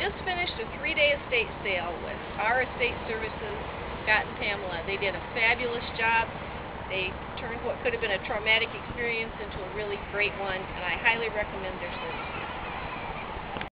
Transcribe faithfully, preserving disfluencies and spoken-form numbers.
just finished a three-day estate sale with our estate services, Scott and Pamela. They did a fabulous job. They turned what could have been a traumatic experience into a really great one, and I highly recommend their services.